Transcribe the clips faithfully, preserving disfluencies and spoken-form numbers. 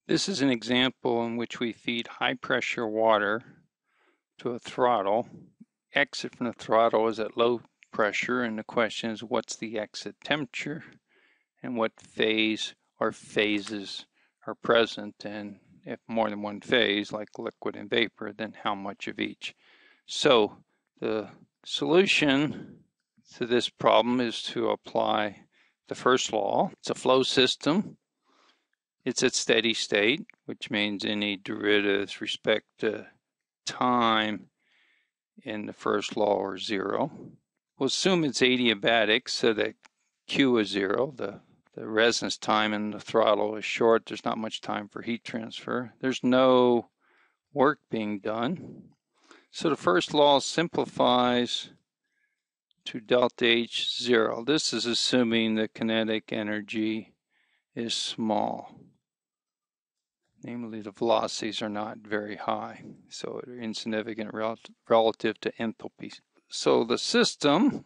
This is an example in which we feed high pressure water to a throttle. Exit from the throttle is at low pressure, and the question is what's the exit temperature and what phase or phases are present, and if more than one phase like liquid and vapor, then how much of each. So the solution to this problem is to apply the first law. It's a flow system. It's at steady state, which means any derivatives with respect to time in the first law are zero. We'll assume it's adiabatic so that Q is zero. The, the residence time in the throttle is short. There's not much time for heat transfer. There's no work being done. So the first law simplifies to delta H zero. This is assuming the kinetic energy is small. Namely, the velocities are not very high, so they're insignificant rel relative to enthalpies. So the system,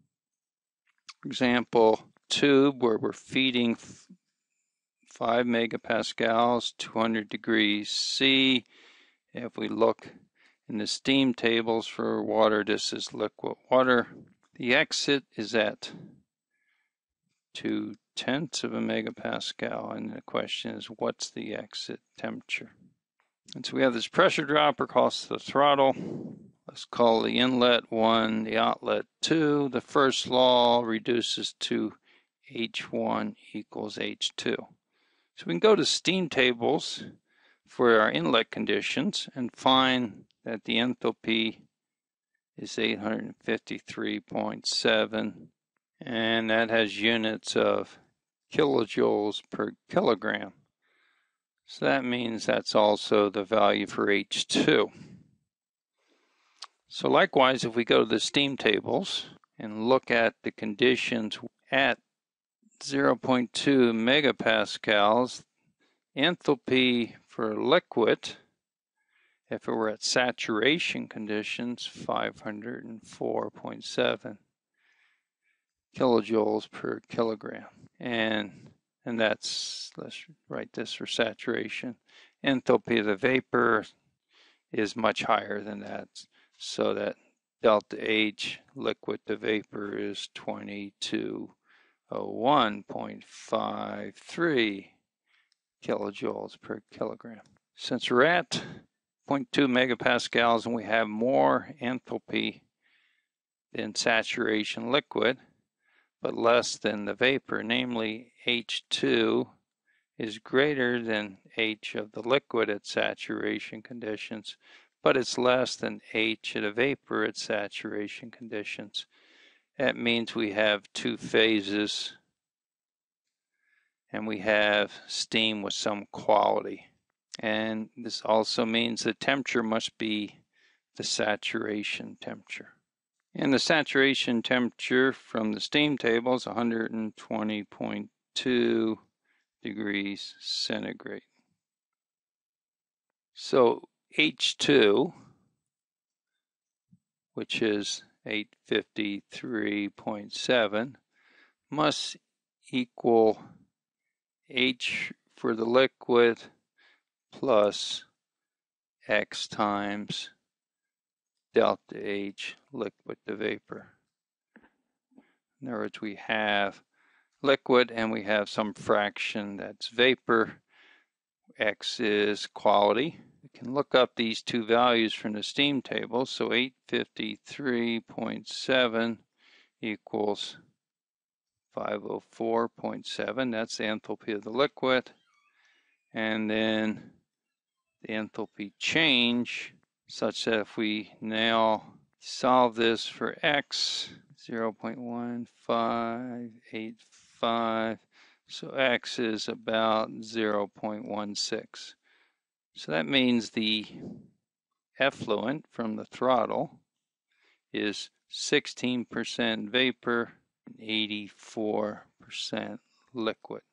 for example, tube where we're feeding five megapascals, two hundred degrees C. If we look in the steam tables for water, this is liquid water. The exit is at two tenths of a megapascal, and the question is what's the exit temperature? And so we have this pressure drop across the throttle. Let's call the inlet one, the outlet two. The first law reduces to H one equals H two. So we can go to steam tables for our inlet conditions and find that the enthalpy is eight hundred fifty-three point seven, and that has units of kilojoules per kilogram. So that means that's also the value for H two. So likewise, if we go to the steam tables and look at the conditions at zero point two megapascals, enthalpy for liquid, if it were at saturation conditions, five hundred four point seven kilojoules per kilogram. And, and that's, let's write this for saturation. Enthalpy of the vapor is much higher than that, so that delta H liquid to vapor is twenty-two oh one point five three kilojoules per kilogram. Since we're at zero point two megapascals and we have more enthalpy than saturation liquid, but less than the vapor, namely H two is greater than H of the liquid at saturation conditions, but it's less than H of the vapor at saturation conditions. That means we have two phases and we have steam with some quality. And this also means the temperature must be the saturation temperature. And the saturation temperature from the steam table is one hundred twenty point two degrees centigrade. So H two, which is eight hundred fifty-three point seven, must equal H for the liquid plus X times delta H liquid to vapor. In other words, we have liquid and we have some fraction that's vapor. X is quality. We can look up these two values from the steam table. So eight hundred fifty-three point seven equals five hundred four point seven. That's the enthalpy of the liquid. And then the enthalpy change, such that if we now solve this for X, zero point one five eight five, so X is about zero point one six. So that means the effluent from the throttle is sixteen percent vapor and eighty-four percent liquid.